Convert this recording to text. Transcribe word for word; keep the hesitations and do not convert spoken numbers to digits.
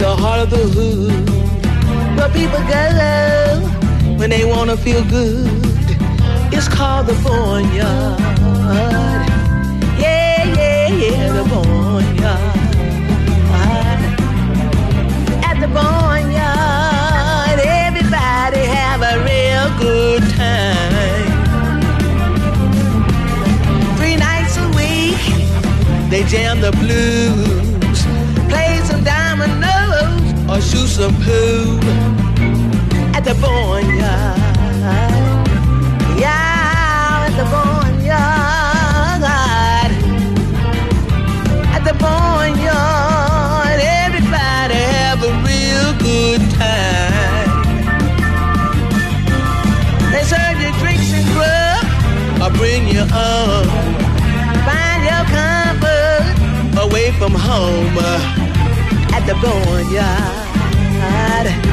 the heart of the hood, where people go when they wanna feel good. It's called the Boneyard. Yeah, yeah, yeah, the Boneyard. At the Boneyard, everybody have a real good time. Three nights a week, they jam the blues, play some dominoes or shoot some pool at the Boneyard. Yeah, at the Boneyard. At the Boneyard, everybody have a real good time. They serve you drinks and grub or bring you on. Find your comfort away from home uh, at the Boneyard.